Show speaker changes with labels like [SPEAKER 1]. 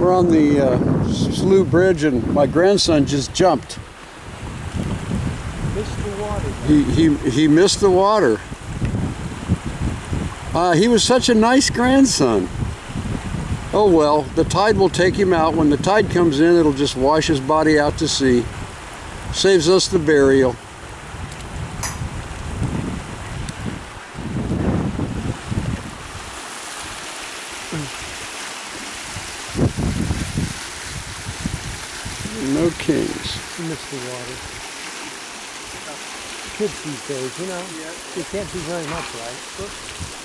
[SPEAKER 1] We're on the Slough Bridge, and my grandson just jumped.
[SPEAKER 2] Missed the water.
[SPEAKER 1] He missed the water. He was such a nice grandson. Oh well, the tide will take him out. When the tide comes in, it'll just wash his body out to sea. Saves us the burial. No kings.
[SPEAKER 2] You missed the water. Kids these days, you know, they can't do very much, right?